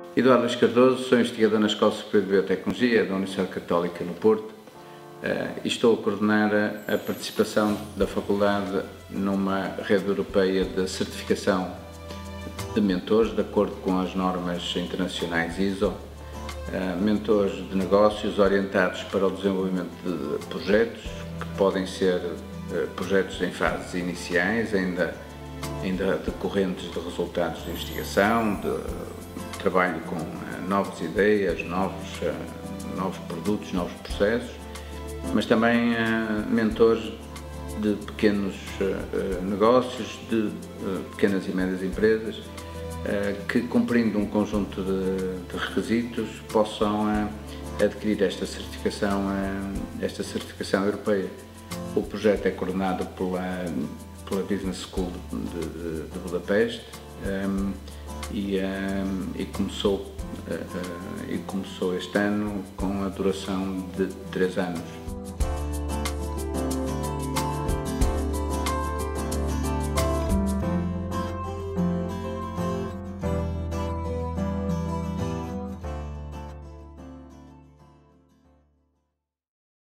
Eduardo Luís Cardoso, sou investigador na Escola Superior de Biotecnologia da Universidade Católica no Porto e estou a coordenar a participação da Faculdade numa rede europeia de certificação de mentores, de acordo com as normas internacionais ISO, mentores de negócios orientados para o desenvolvimento de projetos, que podem ser projetos em fases iniciais, ainda decorrentes de resultados de investigação, de trabalho com novas ideias, novos produtos, novos processos, mas também mentores de pequenos negócios, de pequenas e médias empresas, que, cumprindo um conjunto de requisitos, possam adquirir esta certificação europeia. O projeto é coordenado pela Business School de Budapeste e começou este ano com a duração de 3 anos.